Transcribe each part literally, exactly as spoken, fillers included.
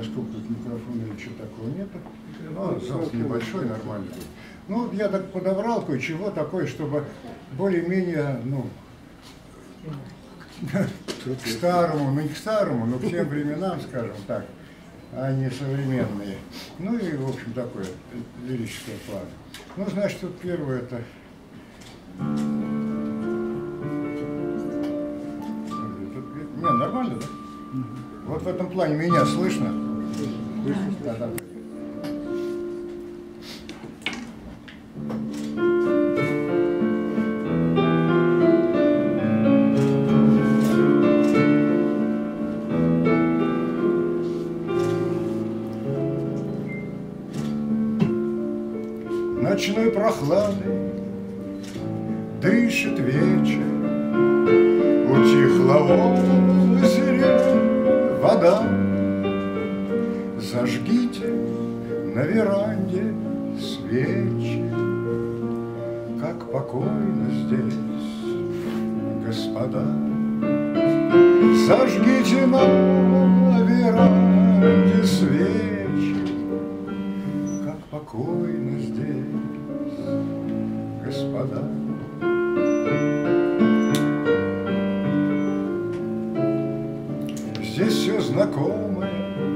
сколько тут микрофона или что такого нету. Ну, зал небольшой, нормальный. Ну, я так подобрал кое-чего такое, чтобы более-менее, ну, к старому, ну не к старому, но к тем временам, скажем так, а не современные. Ну и, в общем, такое лирическое план. Ну, значит, тут первое это... Не, нормально, да? Угу. Вот в этом плане меня слышно? Слышно. Да, да. Ночной прохладой дышит вечер, утихла в озере вода. Зажгите на веранде свечи, как покойно здесь, господа. Зажгите на веранде свечи, как покойно здесь, господа. Здесь все знакомое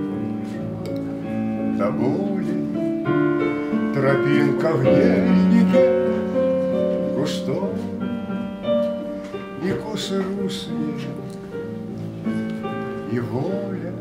до боли, тропинка в ельнике густой, и косы русые, и воля,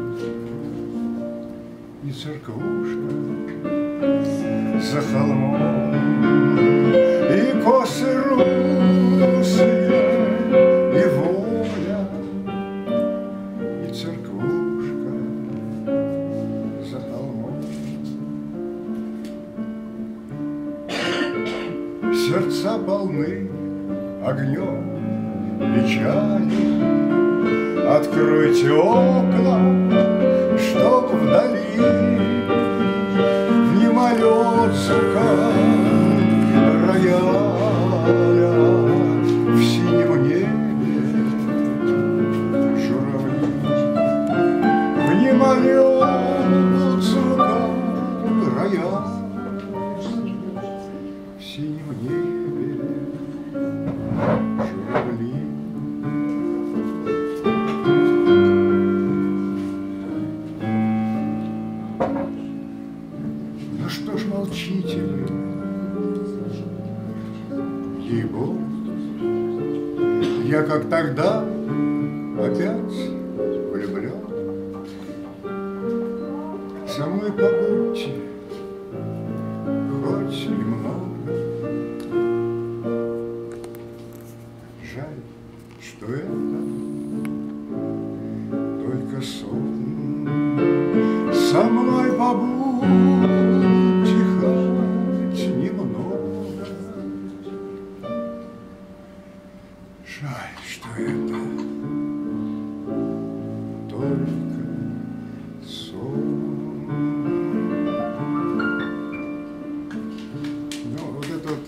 и церквушка за холмом, и косы русые, и воля, и церквушка за холмом. Сердца полны огнем печали. Откройте окна, чтоб вдали не молет сука рояля, в синем небе журавли. Не молет сука рояля, в синем небе журавли. Ну что ж молчите вы, ей-богу, я как тогда опять влюблен. Со мной побудьте хоть немного. Жаль, что это только сон. Со мной побудьте хоть немного. Жаль, что это только сон. Ну, вот это вот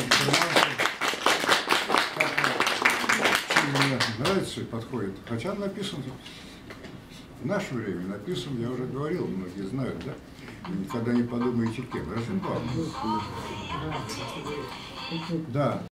мне нравится и подходит. Хотя написан в наше время, написан, я уже говорил, многие знают, да? Вы никогда не подумаете кем. Розенбаум. Да.